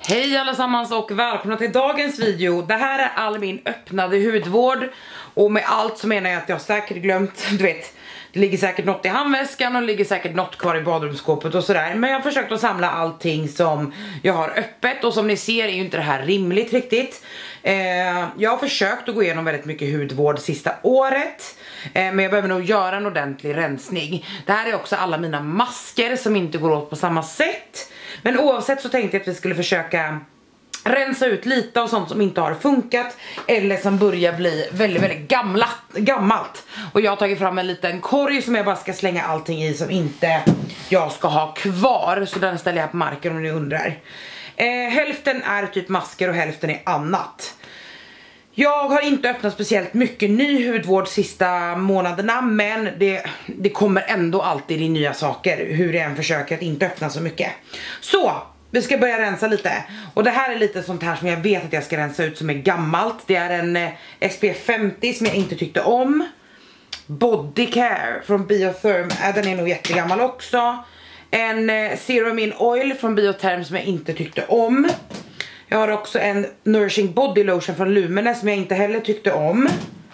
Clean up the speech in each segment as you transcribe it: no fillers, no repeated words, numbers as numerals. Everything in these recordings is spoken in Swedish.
Hej allesammans och välkomna till dagens video. Det här är all min öppnade hudvård. Och med allt så menar jag att jag säkert glömt, du vet, det ligger säkert något i handväskan och det ligger säkert något kvar i badrumsskåpet och sådär. Men jag har försökt att samla allting som jag har öppet. Och som ni ser är ju inte det här rimligt riktigt. Jag har försökt att gå igenom väldigt mycket hudvård sista året. Men jag behöver nog göra en ordentlig rensning. Det här är också alla mina masker som inte går åt på samma sätt. Men oavsett så tänkte jag att vi skulle försöka rensa ut lite av sånt som inte har funkat. Eller som börjar bli väldigt gammalt. Och jag har tagit fram en liten korg som jag bara ska slänga allting i som inte jag ska ha kvar. Så den ställer jag på marken om ni undrar. Hälften är typ masker och hälften är annat. Jag har inte öppnat speciellt mycket ny hudvård sista månaderna. Men det kommer ändå alltid i nya saker. Hur jag än försöker att inte öppna så mycket. Så, vi ska börja rensa lite. Och det här är lite sånt här som jag vet att jag ska rensa ut som är gammalt. Det är en SPF 50 som jag inte tyckte om. Body Care från Biotherm. Den är nog jättegammal också. En Serum in Oil från Biotherm som jag inte tyckte om. Jag har också en Nourishing Body Lotion från Lumene som jag inte heller tyckte om.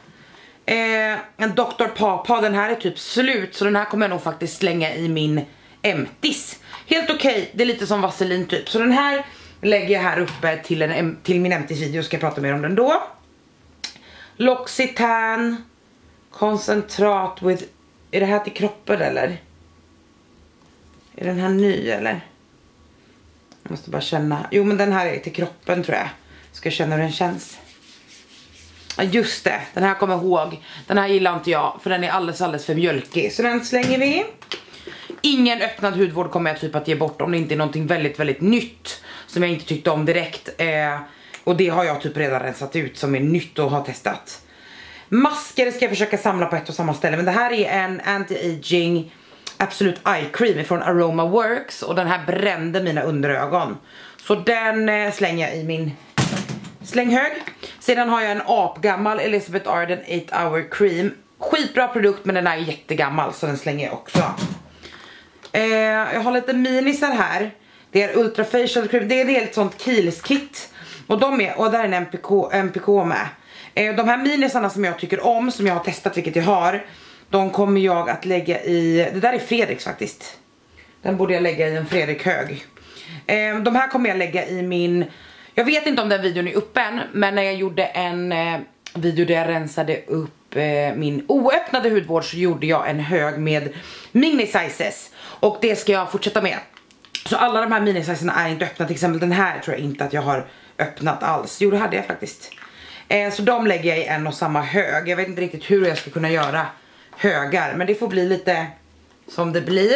En Dr. Papa, den här är typ slut. Så den här kommer jag nog faktiskt slänga i min Emptis. Helt okej, det är lite som vaselin typ. Så den här lägger jag här uppe till min Emptis video. Ska jag prata mer om den då. L'Occitane koncentrat with... Är det här till kroppen eller? Är den här ny eller? Jag måste bara känna. Jo men den här är till kroppen tror jag. Ska känna hur den känns. Ja just det, den här kommer jag ihåg. Den här gillar inte jag för den är alldeles för mjölkig. Så den slänger vi. Ingen öppnad hudvård kommer jag typ att ge bort om det inte är någonting väldigt nytt. Som jag inte tyckte om direkt. Och det har jag typ redan rensat ut som är nytt och har testat. Masker ska jag försöka samla på ett och samma ställe. Men det här är en anti-aging Absolute Eye Cream från Aroma Works. Och den här brände mina underögon. Så den slänger jag i min slänghög. Sedan har jag en apgammal Elizabeth Arden 8 Hour Cream. Skitbra produkt men den är jättegammal så den slänger jag också. Jag har lite minisar här. Det är Ultra Facial Cream. Det är ett helt sånt Kiehl's kit. Och där är en MPK med. De här minisarna som jag tycker om, som jag har testat vilket jag har. De kommer jag att lägga i... Det där är Fredriks faktiskt. Den borde jag lägga i en Fredrik-hög. De här kommer jag lägga i min... Jag vet inte om den videon är uppe än. Men när jag gjorde en video där jag rensade upp min oöppnade hudvård så gjorde jag en hög med mini-sizes. Och det ska jag fortsätta med. Så alla de här mini-sizerna är inte öppna. Till exempel den här tror jag inte att jag har öppnat alls. Jo det hade jag faktiskt. Så de lägger jag i en och samma hög. Jag vet inte riktigt hur jag ska kunna göra högar. Men det får bli lite som det blir.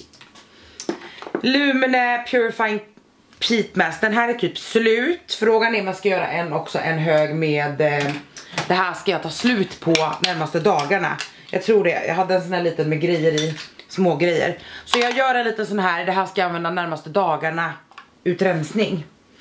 Lumene Purifying Peat Mask. Den här är typ slut. Frågan är om jag ska göra en hög med... Det här ska jag ta slut på närmaste dagarna. Jag tror det. Jag hade en sån här liten med grejer i. Små grejer. Så jag gör en liten sån här. Det här ska jag använda närmaste dagarna. Utrensning.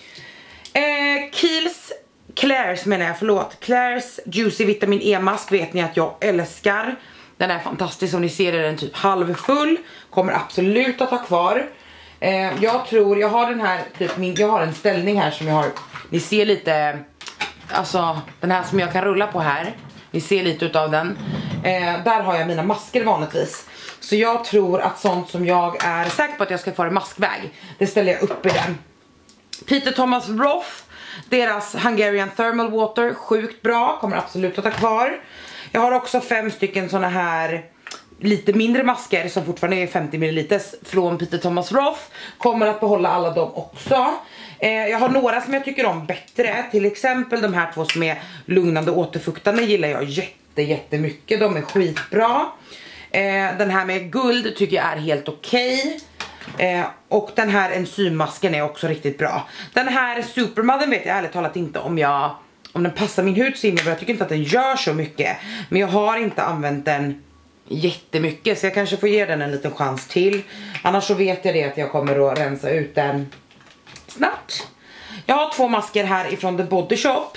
Claire's Juicy Vitamin E-mask vet ni att jag älskar. Den är fantastisk, som ni ser är den typ halvfull. Kommer absolut att ha kvar. Jag har den här typ jag har en ställning här som jag har. Ni ser lite, alltså den här som jag kan rulla på här. Ni ser lite utav den. Där har jag mina masker vanligtvis. Så jag tror att sånt som jag är säker på att jag ska få i maskväg, det ställer jag upp i den. Peter Thomas Roth, deras Hungarian Thermal Water, sjukt bra, kommer absolut att ha kvar. Jag har också 5 stycken såna här lite mindre masker som fortfarande är 50 ml från Peter Thomas Roth. Kommer att behålla alla dem också. Jag har några som jag tycker om bättre. Till exempel de här 2 som är lugnande och återfuktande gillar jag jättemycket. De är skitbra. Den här med guld tycker jag är helt okej. Och den här enzymmasken är också riktigt bra. Den här Supermother vet jag ärligt talat inte om den passar min hud så jag tycker inte att den gör så mycket. Men jag har inte använt den jättemycket så jag kanske får ge den en liten chans till. Annars så vet jag det att jag kommer att rensa ut den snart. Jag har 2 masker här ifrån The Body Shop.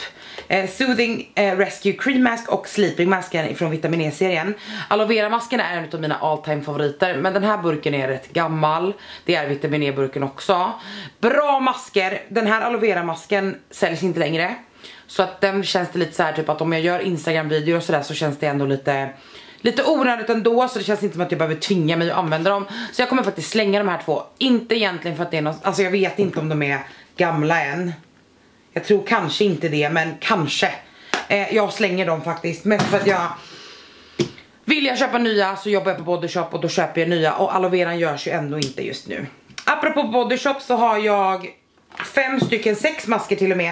Soothing Rescue Cream Mask och Sleeping Masken från Vitamin E-serien. Aloe Vera masken är en av mina all time favoriter, men den här burken är rätt gammal. Det är Vitamin E-burken också. Bra masker. Den här Aloe Vera masken säljs inte längre. Så att den känns det lite så här typ att om jag gör Instagram-videor och sådär så känns det ändå lite onödigt ändå, så det känns inte som att jag behöver tvinga mig att använda dem. Så jag kommer faktiskt slänga de här två. Inte egentligen för att det är något, alltså jag vet inte om de är gamla än. Jag tror kanske inte det, men kanske. Jag slänger dem faktiskt, mest för att vill jag köpa nya så jobbar jag på Body Shop och då köper jag nya. Och aloe vera görs ju ändå inte just nu. Apropå Body Shop så har jag 5 stycken 6 masker till och med.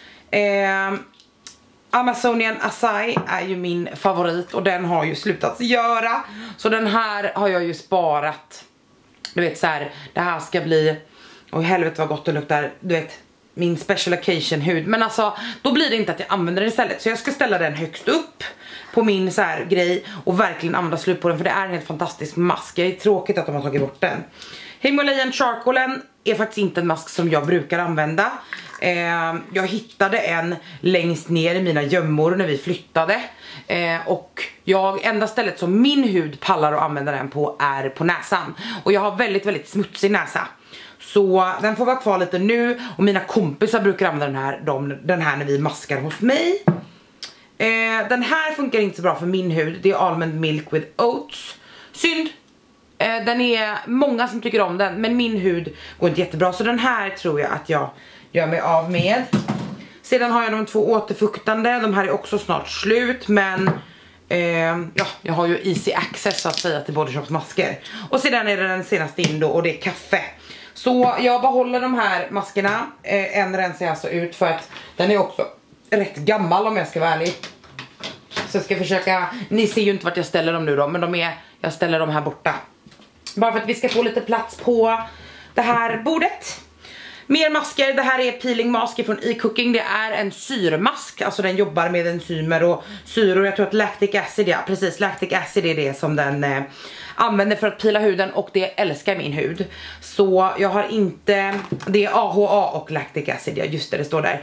Amazonian Acai är ju min favorit och den har ju slutat göra. Så den här har jag ju sparat. Du vet så här, det här ska bli, och helvete vad gott det luktar, du vet, min special occasion hud. Men alltså, då blir det inte att jag använder den istället. Så jag ska ställa den högst upp på min så här grej och verkligen använda slut på den, för det är en helt fantastisk mask. Det är tråkigt att de har tagit bort den. Himalayan Charcoalen är faktiskt inte en mask som jag brukar använda. Jag hittade en längst ner i mina gömmor när vi flyttade. Och enda stället som min hud pallar att använda den på är på näsan. Och jag har väldigt, väldigt smutsig näsa. Så den får vara kvar lite nu. Och mina kompisar brukar använda den här när vi maskar hos mig. Den här funkar inte så bra för min hud. Det är Almond Milk with Oats. Synd. Den är många som tycker om den, men min hud går inte jättebra. Så den här tror jag att jag gör mig av med. Sedan har jag de 2 återfuktande. De här är också snart slut, men ja, jag har ju easy access så att säga till Body Shops masker. Och sedan är det den senaste in då, och det är kaffe. Så jag behåller de här maskerna. En rensar jag alltså ut för att den är också rätt gammal om jag ska vara ärlig. Så jag ska försöka, ni ser ju inte vart jag ställer dem nu då, men jag ställer dem här borta. Bara för att vi ska få lite plats på det här bordet. Mer masker, det här är peeling mask från E-cooking. Det är en syrmask, alltså den jobbar med enzymer och syror. Jag tror att lactic acid, ja precis, lactic acid är det som den använder för att pila huden, och det älskar min hud. Så jag har inte, det är AHA och lactic acid, ja just det står där.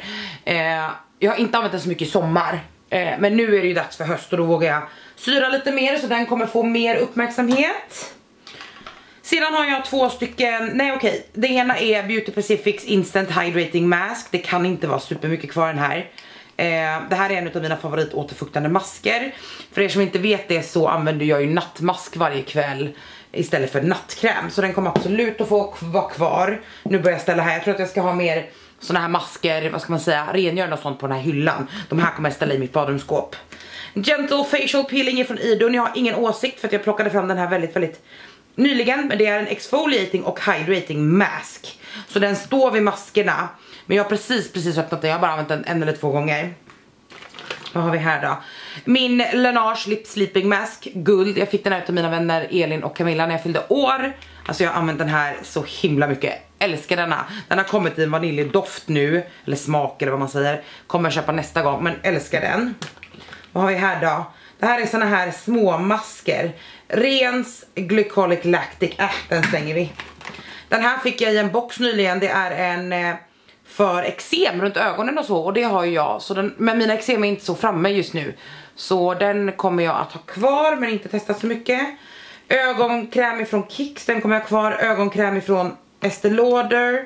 Jag har inte använt den så mycket i sommar. Men nu är det ju dags för höst och då vågar jag syra lite mer, så den kommer få mer uppmärksamhet. Sedan har jag 2 stycken, nej okej. Det ena är Beauty Pacifics Instant Hydrating Mask. Det kan inte vara supermycket kvar den här. Det här är en av mina favorit återfuktande masker. För er som inte vet det så använder jag ju nattmask varje kväll istället för nattkräm. Så den kommer absolut att få vara kvar. Nu börjar jag ställa här, jag tror att jag ska ha mer såna här masker, vad ska man säga, rengörande och sånt på den här hyllan. De här kommer jag ställa i mitt badrumsskåp. Gentle Facial Peeling från Idun. Jag har ingen åsikt för att jag plockade fram den här väldigt, väldigt nyligen. Men det är en exfoliating och hydrating mask. Så den står vid maskerna. Men jag har precis öppnat den. Jag har bara använt den 1 eller 2 gånger. Vad har vi här då? Min Laneige Lip Sleeping Mask guld. Jag fick den här av mina vänner Elin och Camilla när jag fyllde år. Alltså jag har använt den här så himla mycket. Älskar denna. Den har kommit i en vaniljedoft nu. Eller smak eller vad man säger. Kommer jag köpa nästa gång, men älskar den. Vad har vi här då? Det här är såna här små masker. Rens Glycolic Lactic. Den slänger vi. Den här fick jag i en box nyligen. Det är en för eksem runt ögonen och så. Och det har ju jag. Så men mina eksem är inte så framme just nu. Så den kommer jag att ha kvar, men inte testa så mycket. Ögonkräm ifrån Kicks. Den kommer jag ha kvar. Ögonkräm ifrån Estée Lauder.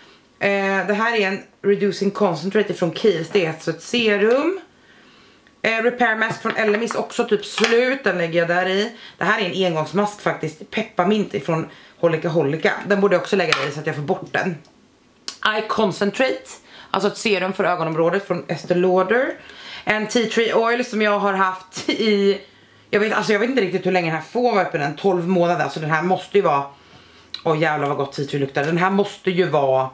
Det här är en Reducing Concentrate från Kiehl's. Det är alltså ett serum. Repair Mask från Elemis, också typ slut. Den lägger jag där i. Det här är en engångsmask faktiskt. Pepparmint ifrån Holika. Den borde jag också lägga där i så att jag får bort den. Eye Concentrate, alltså ett serum för ögonområdet från Estée Lauder. En Tea Tree Oil som jag har haft i, jag vet inte riktigt hur länge den här får vara öppen, 12 månader. Alltså den här måste ju vara, jävlar vad gott Tea Tree luktar. Den här måste ju vara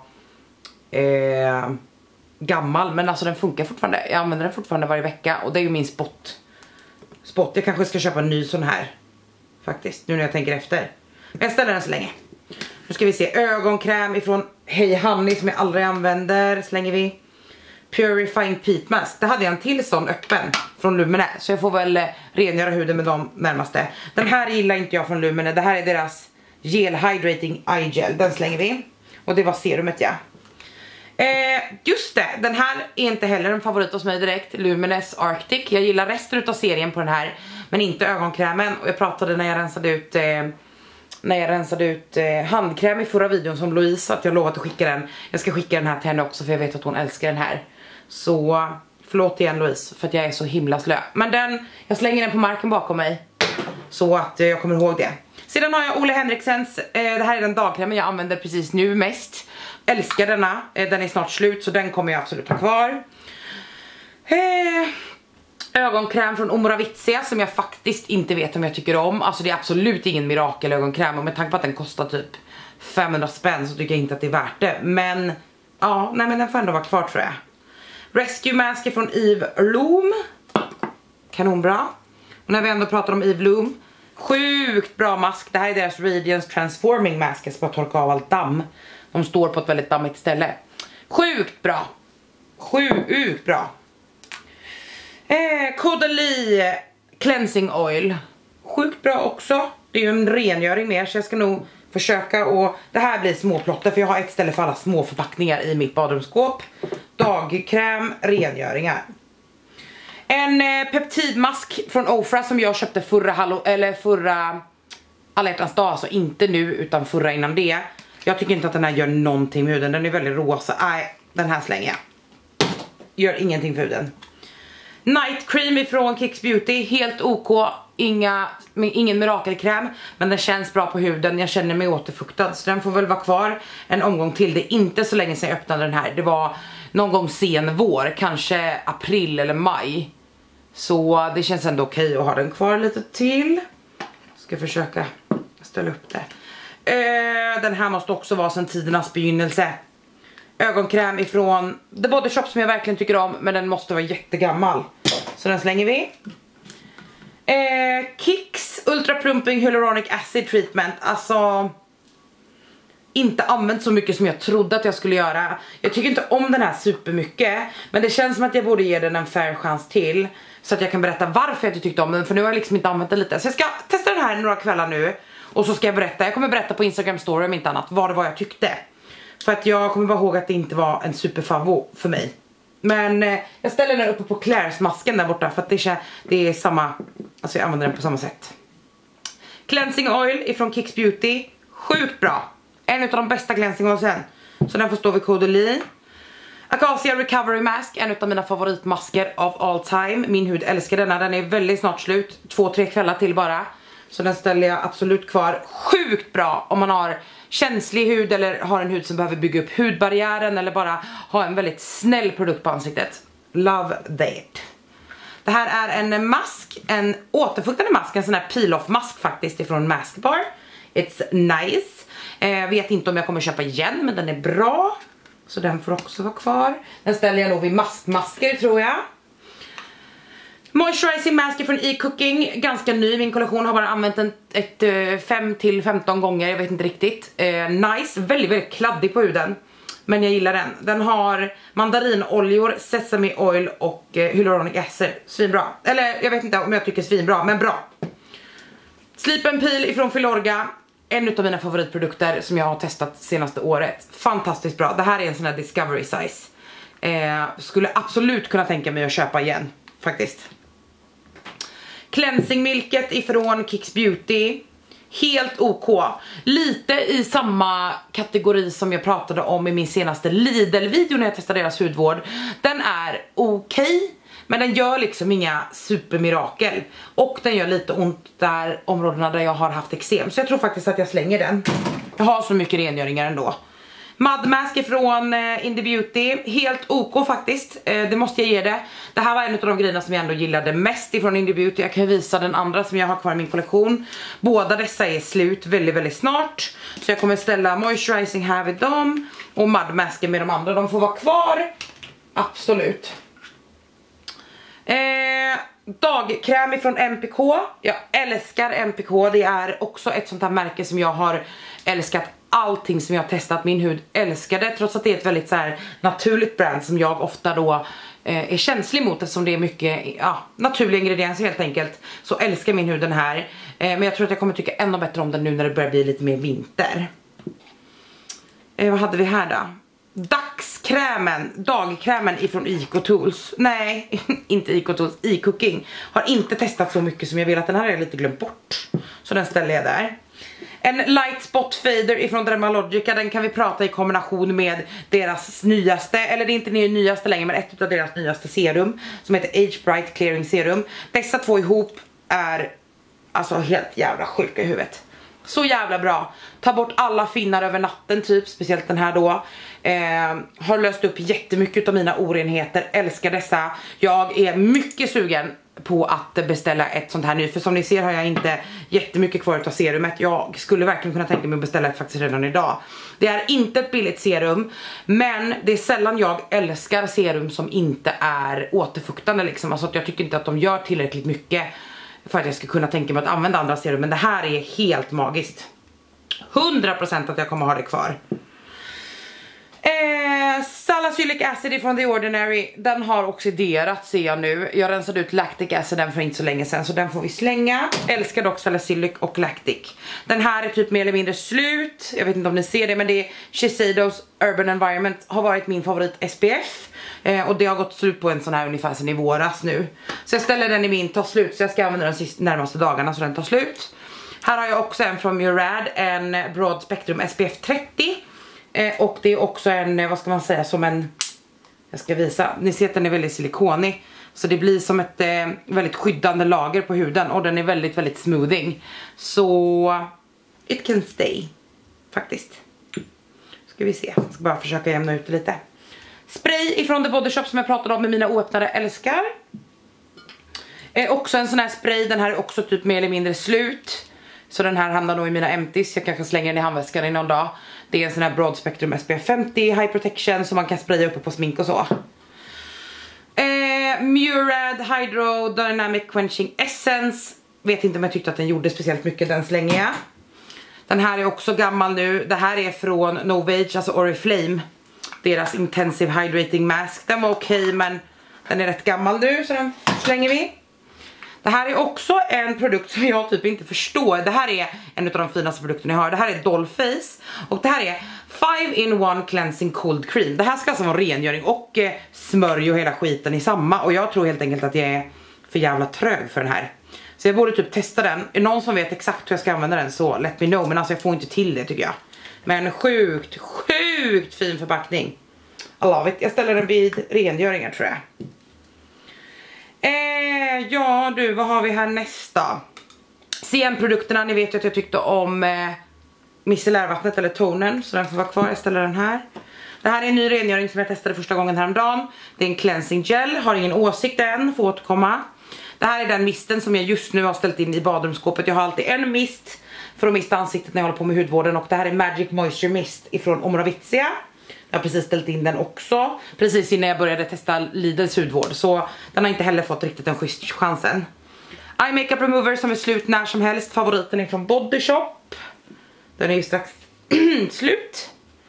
gammal, men alltså den funkar fortfarande. Jag använder den fortfarande varje vecka och det är ju min spot. Jag kanske ska köpa en ny sån här faktiskt, nu när jag tänker efter. Jag ställer den så länge. Nu ska vi se, ögonkräm ifrån Hey Honey som jag aldrig använder, slänger vi. Purifying Peat Mask, det hade jag en till sån öppen från Lumene, så jag får väl rengöra huden med de närmaste. Den här gillar inte jag från Lumene, det här är deras Gel Hydrating Eye Gel, den slänger vi. Och det var serumet, ja. Just det, den här är inte heller en favorit hos mig direkt. Luminous Arctic. Jag gillar resten av serien på den här, men inte ögonkrämen. Och jag pratade när jag rensade ut handkräm i förra videon som Louise, att jag lovat att skicka den. Jag ska skicka den här till henne också, för jag vet att hon älskar den här. Så förlåt igen Louise för att jag är så himla slö. Men jag slänger den på marken bakom mig, så att jag kommer ihåg det. Sedan har jag Ole Henriksens, det här är den dagkrämen jag använder precis nu mest. Älskar denna, den är snart slut så den kommer jag absolut ha kvar. Ögonkräm från Omorovicia som jag faktiskt inte vet om jag tycker om. Alltså det är absolut ingen mirakelögonkräm, och med tanke på att den kostar typ 500 spänn så tycker jag inte att det är värt det. Men ja, nej, men den får ändå vara kvar tror jag. Rescue Mask från Eve Loom. Kanonbra. Och när vi ändå pratar om Eve Loom, sjukt bra mask. Det här är deras Radiance Transforming Mask. Jag ska bara torka av allt damm. De står på ett väldigt dammigt ställe. Sjukt bra. Sjukt bra. Caudalie Cleansing Oil. Sjukt bra också. Det är ju en rengöring mer, så jag ska nog försöka. Och det här blir småplotter, för jag har ett ställe för alla små förpackningar i mitt badrumsskåp. Dagkräm, rengöringar. En peptidmask från Ofra som jag köpte förra alla hjärtans dag, alltså inte nu utan förra innan det. Jag tycker inte att den här gör någonting med huden, den är väldigt rosa. Nej, den här slänger jag. Gör ingenting för huden. Night Cream ifrån Kicks Beauty, helt OK, ingen mirakelkräm, men den känns bra på huden. Jag känner mig återfuktad, så den får väl vara kvar en omgång till. Det är inte så länge sedan jag öppnade den här. Det var någon gång sen vår, kanske april eller maj. Så det känns ändå okej att ha den kvar lite till. Ska försöka ställa upp det. Den här måste också vara sedan tidernas begynnelse. Ögonkräm ifrån The Body Shop som jag verkligen tycker om, men den måste vara jättegammal. Så den slänger vi. Kicks Ultra Plumping Hyaluronic Acid Treatment. Alltså, inte använt så mycket som jag trodde att jag skulle göra. Jag tycker inte om den här supermycket, men det känns som att jag borde ge den en fair chans till, så att jag kan berätta varför jag inte tyckte om den. För nu har jag liksom inte använt den lite. Så jag ska testa den här några kvällar nu, och så ska jag kommer berätta på Instagram story om inte annat vad det var jag tyckte. För att jag kommer bara ihåg att det inte var en superfavo för mig. Men jag ställer den uppe på Claire's masken där borta, för att det är samma, alltså jag använder den på samma sätt. Cleansing Oil ifrån Kicks Beauty, sjukt bra. En av de bästa cleansing oilsen. Så den får stå vid Caudalie. Acacia Recovery Mask, en av mina favoritmasker of all time. Min hud älskar denna, den är väldigt snart slut. 2-3 kvällar till bara. Så den ställer jag absolut kvar. Sjukt bra om man har känslig hud eller har en hud som behöver bygga upp hudbarriären, eller bara ha en väldigt snäll produkt på ansiktet. Love that. Det här är en mask, en återfuktande mask, en sån här peel-off mask faktiskt ifrån Maskbar. It's nice. Vet inte om jag kommer köpa igen, men den är bra. Så den får också vara kvar. Den ställer jag nog vid masker tror jag. Moisturizing mask från E-Cooking, ganska ny i min kollektion, har bara använt den 5-15 gånger, jag vet inte riktigt. Nice, väldigt, väldigt kladdig på huden, men jag gillar den. Den har mandarinoljor, sesame oil och hyaluronic acid, svinbra. Eller jag vet inte om jag tycker svinbra, men bra. Sleep and Peel ifrån Filorga, en av mina favoritprodukter som jag har testat senaste året. Fantastiskt bra, det här är en sån här discovery size. Skulle absolut kunna tänka mig att köpa igen, faktiskt. Cleansing Milket ifrån Kicks Beauty, helt OK. Lite i samma kategori som jag pratade om i min senaste Lidl-video när jag testade deras hudvård. Den är okej, men den gör liksom inga supermirakel. Och den gör lite ont där områdena där jag har haft eksem. Så jag tror faktiskt att jag slänger den. Jag har så mycket rengöringar ändå. Mud Mask från In The Beauty, helt OK faktiskt, det måste jag ge det. Det här var en av de grejerna som jag ändå gillade mest ifrån In The Beauty. Jag kan visa den andra som jag har kvar i min kollektion. Båda dessa är slut väldigt, väldigt snart. Så jag kommer ställa moisturizing här vid dem. Och Mud Masken med de andra, de får vara kvar. Absolut. Dagkräm från MPK. Jag älskar MPK, det är också ett sånt här märke som jag har älskat. Allting som jag har testat, min hud älskar det, trots att det är ett väldigt så här naturligt brand som jag ofta då är känslig mot, eftersom det är mycket naturliga ingredienser helt enkelt. Så älskar min hud den här, men jag tror att jag kommer tycka ännu bättre om den nu när det börjar bli lite mer vinter. Vad hade vi här då? dagkrämen ifrån Eco Tools. Nej, inte Eco Tools, e-cooking. Har inte testat så mycket som jag vill, att den här har jag lite glömt bort. Så den ställer jag där. En light spot fader ifrån Dermalogica, den kan vi prata i kombination med deras nyaste, eller det är inte nyaste längre, men ett av deras nyaste serum som heter Age Bright Clearing Serum. Dessa två ihop är alltså helt jävla sjuka i huvudet. Så jävla bra. Ta bort alla finnar över natten typ, speciellt den här då. Har löst upp jättemycket av mina orenheter. Älskar dessa. Jag är mycket sugen på att beställa ett sånt här nu. För som ni ser har jag inte jättemycket kvar av serumet. Jag skulle verkligen kunna tänka mig att beställa ett faktiskt redan idag. Det är inte ett billigt serum, men det är sällan jag älskar serum som inte är återfuktande liksom. Alltså att jag tycker inte att de gör tillräckligt mycket för att jag ska kunna tänka mig att använda andra serum. Men det här är helt magiskt. 100% att jag kommer ha det kvar. Salicylic acid från The Ordinary. Den har oxiderat ser jag nu. Jag rensade ut lactic acid den för inte så länge sedan, så den får vi slänga. Älskar dock salicylic och lactic. Den här är typ mer eller mindre slut. Jag vet inte om ni ser det, men det är Shiseidos Urban Environment. Har varit min favorit SPF. Och det har gått slut på en sån här ungefär sedan i våras nu. Så jag ställer den i min tar slut, så jag ska använda den närmaste dagarna så den tar slut. Här har jag också en från Murad, en Broad Spectrum SPF 30. Och det är också en, vad ska man säga, som en, jag ska visa, ni ser att den är väldigt silikonig. Så det blir som ett väldigt skyddande lager på huden. Och den är väldigt, väldigt smoothing. Så it can stay, faktiskt. Ska vi se, jag ska bara försöka jämna ut det lite. Spray ifrån The Body Shop som jag pratade om med mina oöppnade älskar. Också en sån här spray, den här är också typ mer eller mindre slut. Så den här hamnar nog i mina empties. Jag kanske slänger den i handväskan i någon dag. Det är en sån här Broad Spectrum SPF 50 High Protection som man kan spraya uppe på smink och så. Murad Hydro Dynamic Quenching Essence. Vet inte om jag tyckte att den gjorde speciellt mycket, den slänger jag. Den här är också gammal nu. Det här är från Novage, alltså Oriflame. Deras Intensive Hydrating Mask. Den var okej, men den är rätt gammal nu, så den slänger vi. Det här är också en produkt som jag typ inte förstår. Det här är en av de finaste produkterna jag har. Det här är Dollface. Och det här är 5-in-1 Cleansing Cold Cream. Det här ska alltså vara rengöring och smörj och hela skiten i samma. Och jag tror helt enkelt att jag är för jävla trög för den här. Så jag borde typ testa den. Är någon som vet exakt hur jag ska använda den, så let me know. Men alltså jag får inte till det tycker jag. Men sjukt fin förpackning. I love it. Jag ställer den vid rengöringar tror jag. Ja du, vad har vi här nästa? CN-produkterna, ni vet ju att jag tyckte om micellärvattnet eller tonen, så den får vara kvar, jag ställer den här. Det här är en ny rengöring som jag testade första gången häromdagen. Det är en cleansing gel, har ingen åsikt än, får återkomma. Det här är den misten som jag just nu har ställt in i badrumsskåpet. Jag har alltid en mist för att mista ansiktet när jag håller på med hudvården. Och det här är Magic Moisture Mist ifrån Omorovicia. Jag har precis ställt in den också, precis innan jag började testa Lidls hudvård. Så den har inte heller fått riktigt en schysst chansen. Eye Makeup Remover som är slut när som helst. Favoriten är från Body Shop. Den är ju strax slut.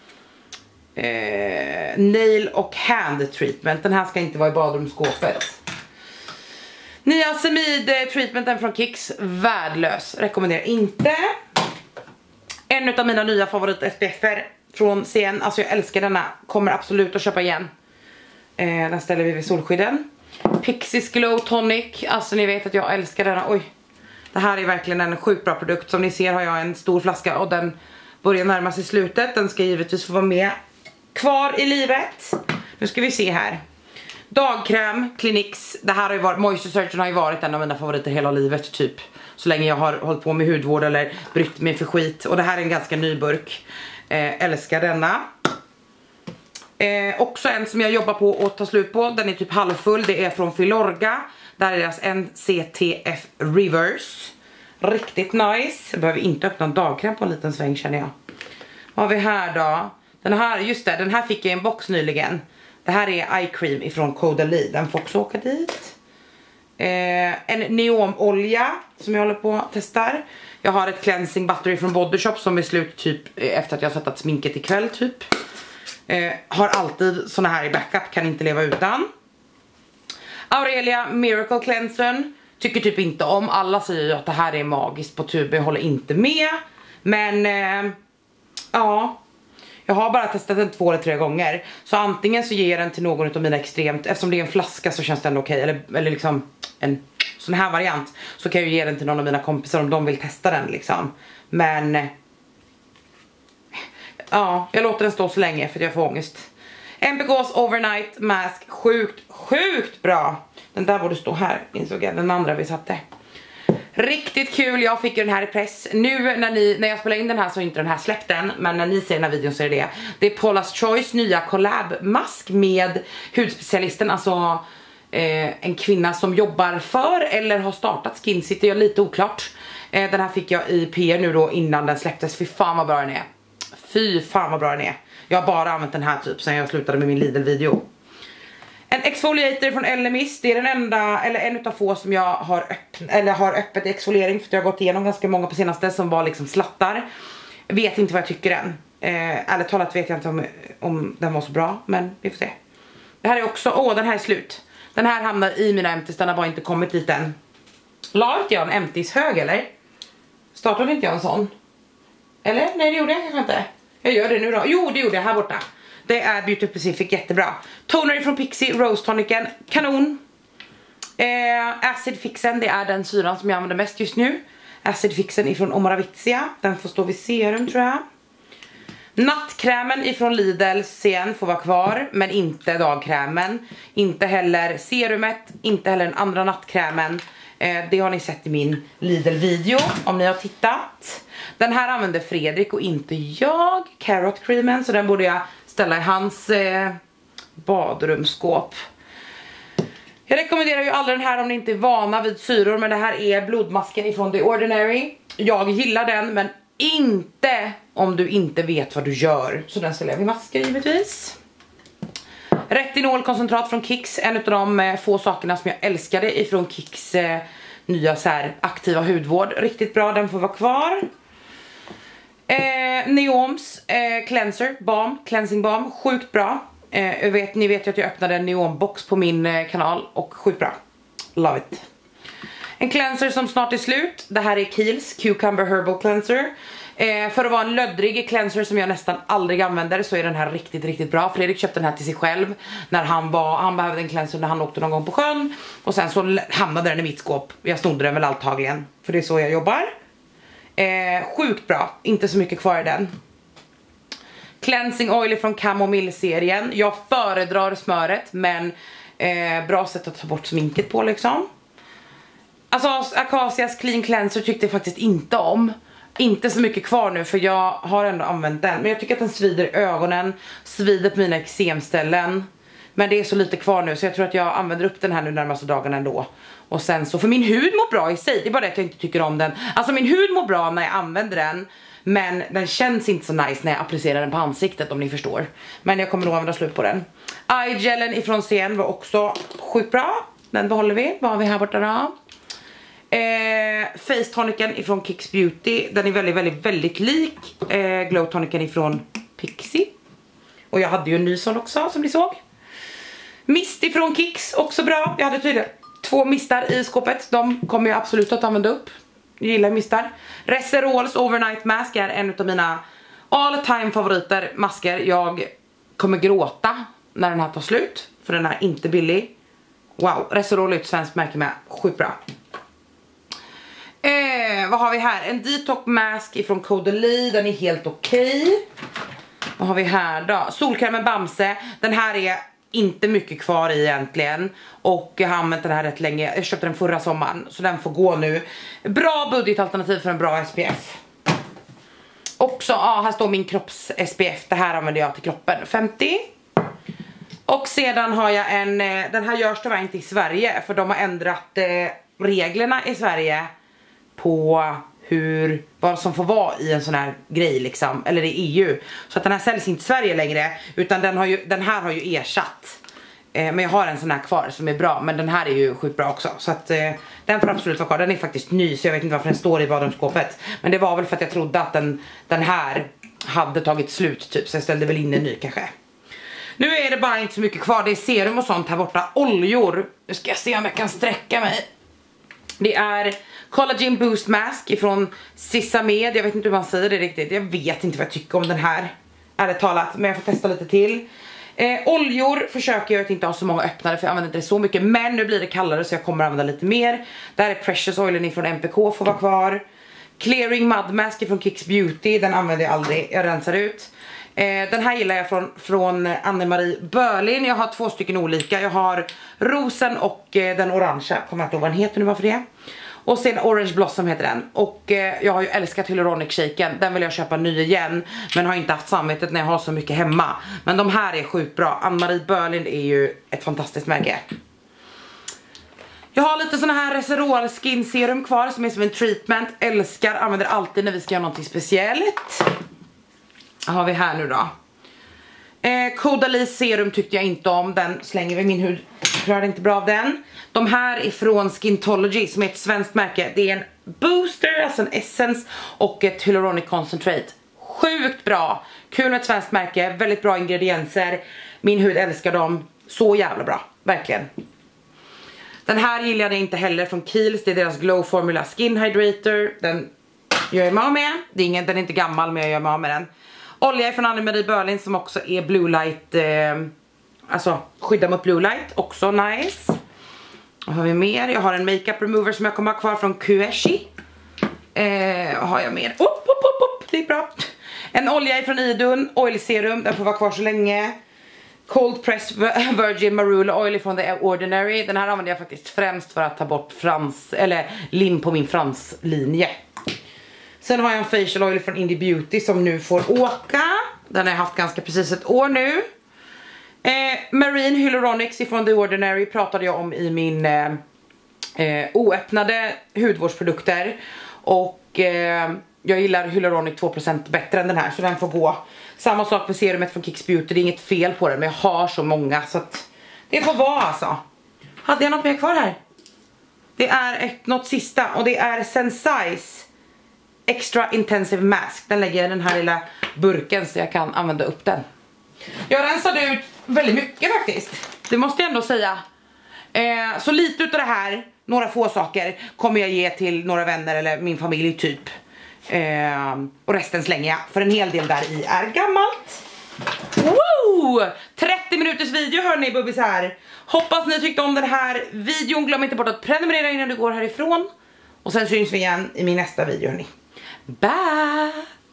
Nail och Hand Treatment. Den här ska inte vara i badrumsskåpet. Niacinamide Treatmenten från Kicks. Värdelös, rekommenderar inte. En av mina nya favorit SPF:er från CN, alltså jag älskar denna. Kommer absolut att köpa igen. Den ställer vi vid solskydden. Pixies Glow Tonic. Alltså ni vet att jag älskar denna. Oj. Det här är verkligen en sjukt bra produkt. Som ni ser har jag en stor flaska och den börjar närma sig slutet. Den ska givetvis få vara med kvar i livet. Nu ska vi se här. Dagkräm, Cliniques. Det här har ju varit, Moisture Surgeon har ju varit en av mina favoriter hela livet typ. Så länge jag har hållit på med hudvård eller brytt mig för skit. Och det här är en ganska ny burk. Älskar denna. Också en som jag jobbar på att ta slut på. Den är typ halvfull. Det är från Filorga. Där är deras NCTF Reverse. Riktigt nice. Jag behöver inte öppna en dagkräm på en liten sväng känner jag. Vad har vi här då? Den här, just det, den här fick jag i en box nyligen. Det här är Eye Cream ifrån Caudalie. Den får också åka dit. En neonolja som jag håller på att testar. Jag har ett cleansing battery från Body Shop som är slut typ efter att jag har satt sminket ikväll typ. Har alltid såna här i backup, kan inte leva utan. Aurelia Miracle Cleanser. Tycker typ inte om, alla säger ju att det här är magiskt på tub. Jag håller inte med. Men ja, Jag har bara testat den 2 eller 3 gånger. Så antingen så ger jag den till någon av mina extremt, eftersom det är en flaska så känns den okej. Eller liksom en sån här variant. Så kan jag ge den till någon av mina kompisar om de vill testa den liksom. Men ja, jag låter den stå så länge för att jag får ångest. MPKs Overnight Mask, sjukt bra. Den där borde stå här, insåg jag, den andra vi satte. Riktigt kul, jag fick ju den här i press. Nu när jag spelar in den här så är inte den här släppt än. Men när ni ser den här videon så är det. Det är Paula's Choice nya collab-mask med hudspecialisten. Alltså en kvinna som jobbar för eller har startat Skin City, är lite oklart. Den här fick jag i PR nu då innan den släpptes. Fy fan vad bra den är. Fy fan vad bra den är. Jag har bara använt den här typ sen jag slutade med min Lidl-video. En exfoliator från Elemis. Det är den enda, eller en utav få som jag har öppet i exfoliering. För jag har gått igenom ganska många på senaste som var liksom slattar. Vet inte vad jag tycker än. Ärligt talat vet jag inte om den var så bra. Men vi får se. Det här är också, den här är slut. Den här hamnar i mina empties, den har bara inte kommit dit än. La inte jag en empties hög eller? Startade inte jag en sån? Eller? Nej det gjorde jag kanske inte. Jag gör det nu då. Jo det gjorde jag här borta. Det är Beauty Pacific, jättebra. Toner från Pixie, Rose Tonicen, kanon. Acid Fixen, det är den syran som jag använder mest just nu. Acid Fixen ifrån Omoraviccia, den får stå vid serum tror jag. Nattkrämen ifrån Lidl sen får vara kvar, men inte dagkrämen. Inte heller serumet, inte heller den andra nattkrämen. Det har ni sett i min Lidl-video om ni har tittat. Den här använder Fredrik och inte jag, Carrot Creamen, så den borde jag ställa i hans badrumsskåp. Jag rekommenderar ju aldrig den här om ni inte är vana vid syror, men det här är blodmasken ifrån The Ordinary. Jag gillar den, men inte om du inte vet vad du gör. Så den ställer jag vid masker givetvis. Retinolkoncentrat från Kicks, en av de få sakerna som jag älskade ifrån Kicks nya så här aktiva hudvård. Riktigt bra, den får vara kvar. Neoms cleanser balm, cleansing balm, sjukt bra. Ni vet ju att jag öppnade en neonbox på min kanal och sjukt bra. Love it. En cleanser som snart är slut. Det här är Kiehl's Cucumber Herbal Cleanser. För att vara en löddrig cleanser som jag nästan aldrig använder så är den här riktigt bra. Fredrik köpte den här till sig själv när han behövde en cleanser när han åkte någon gång på sjön. Och sen så hamnade den i mitt skåp. Jag snodde den väl antagligen, för det är så jag jobbar. Sjukt bra, inte så mycket kvar i den. Cleansing oil från Chamomile-serien. Jag föredrar smöret, men bra sätt att ta bort sminket på liksom. Alltså Acacias Clean Cleanser tyckte jag faktiskt inte om. Inte så mycket kvar nu för jag har ändå använt den. Men jag tycker att den svider i ögonen, svider på mina eksemställen. Men det är så lite kvar nu så jag tror att jag använder upp den här nu närmaste dagarna ändå. Och sen så, för min hud mår bra i sig, det är bara det att jag inte tycker om den. Alltså min hud mår bra när jag använder den, men den känns inte så nice när jag applicerar den på ansiktet, om ni förstår. Men jag kommer nog använda slut på den. Eye-gelen ifrån CN var också sjukt bra. Den behåller vi, vad har vi här borta då? Face tonicen ifrån Kicks Beauty. Den är väldigt lik Glow tonicen ifrån Pixie. Och jag hade ju en ny sån också som ni såg. Mist ifrån Kicks, också bra. Jag hade tydligen 2 mistar i skåpet. De kommer jag absolut att använda upp. Jag gillar mistar. Reserols Overnight Mask är en av mina all time favoriter masker. Jag kommer gråta när den här tar slut, för den är inte billig. Wow, Reserol är ett svenskt märke med, sjukt bra. Vad har vi här? En detox mask ifrån Caudalie. Den är helt okej. Vad har vi här då? Solkrämen Bamse. Den här är inte mycket kvar i egentligen. Och jag har använt den här rätt länge. Jag köpte den förra sommaren, så den får gå nu. Bra budgetalternativ för en bra SPF. Också, här står min kropps SPF. Det här använder jag till kroppen, 50. Och sedan har jag en, den här görs tyvärr inte i Sverige, för de har ändrat reglerna i Sverige på vad som får vara i en sån här grej liksom, eller i EU. Så att den här säljs inte i Sverige längre, utan den här har ju ersatt. Men jag har en sån här kvar som är bra, men den här är ju sjukt bra också. Så att den får absolut vara kvar. Den är faktiskt ny, så jag vet inte varför den står i badrumsskåpet. Men det var väl för att jag trodde att den här hade tagit slut typ, så jag ställde väl in en ny kanske. Nu är det bara inte så mycket kvar. Det är serum och sånt här borta. Oljor. Nu ska jag se om jag kan sträcka mig. Det är Collagen Boost Mask ifrån Sisamed. Jag vet inte hur man säger det riktigt. Jag vet inte vad jag tycker om den här. ärligt talat, men jag får testa lite till. Oljor försöker jag att inte ha så många öppnade, för jag använder inte så mycket, men nu blir det kallare så jag kommer använda lite mer. Där är Precious Oilen från MPK, får vara kvar. Clearing Mud Mask från Kicks Beauty, den använder jag aldrig, jag rensar ut. Den här gillar jag från Anne-Marie Berlin. Jag har 2 stycken olika. Jag har rosen och den orangea. Kommer jag inte ihåg vad den heter nu, varför det? Och sen Orange Blossom heter den. Och jag har ju älskat Hyaluronic Shaken. Den vill jag köpa ny igen, men har inte haft samvetet när jag har så mycket hemma. Men de här är sjukt bra. Anne-Marie Berlin är ju ett fantastiskt märke. Jag har lite såna här Reserol Skin Serum kvar som är som en treatment. Älskar, använder alltid när vi ska göra något speciellt. Vad har vi här nu då? Caudalie serum tyckte jag inte om. Den slänger vi, min hud klarar inte bra av den. De här är från Skintology som är ett svenskt märke. Det är en booster, alltså en essence och ett hyaluronic concentrate. Sjukt bra. Kul med ett svenskt märke, väldigt bra ingredienser. Min hud älskar dem. Så jävla bra, verkligen. Den här gillade jag inte heller från Kiehl's. Det är deras Glow Formula Skin Hydrator. Den gör jag mig av med. Den är inte gammal, men jag gör mig av med den. Olja från Anne-Marie Berlin som också är blue light. Alltså skydda mot blue light. Också nice. Vad har vi mer? Jag har en makeup remover som jag kommer ha kvar från Kueshi. Vad har jag mer? Det är bra. En olja från Idun. Oil serum. Den får vara kvar så länge. Cold Pressed Virgin Marula Oil från The Ordinary. Den här använder jag faktiskt främst för att ta bort lim på min franslinje. Sen har jag en facial oil från Indie Beauty som nu får åka. Den har jag haft ganska precis ett år nu. Marine Hyaluronics ifrån The Ordinary pratade jag om i min oöppnade hudvårdsprodukter. Och jag gillar Hyaluronic 2% bättre än den här, så den får gå. Samma sak med serumet från Kicks Beauty, det är inget fel på den, men jag har så många så att det får vara alltså. Hade jag något mer kvar här? Det är något sista och det är Sensai's Extra Intensive Mask. Den lägger jag i den här lilla burken så jag kan använda upp den. Jag rensade ut väldigt mycket faktiskt. Det måste jag ändå säga. Så lite utav det här, några få saker, kommer jag ge till några vänner eller min familj typ. Och resten slänger jag, för en hel del där i är gammalt. Woo! 30 minuters video hörni, bubbis här. Hoppas ni tyckte om den här videon. Glöm inte bort att prenumerera innan du går härifrån. Och sen syns vi igen i min nästa video hörni. Bye!